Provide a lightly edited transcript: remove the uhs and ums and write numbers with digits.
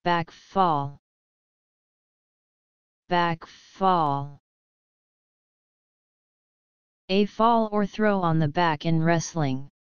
Backfall. Backfall. A fall or throw on the back in wrestling.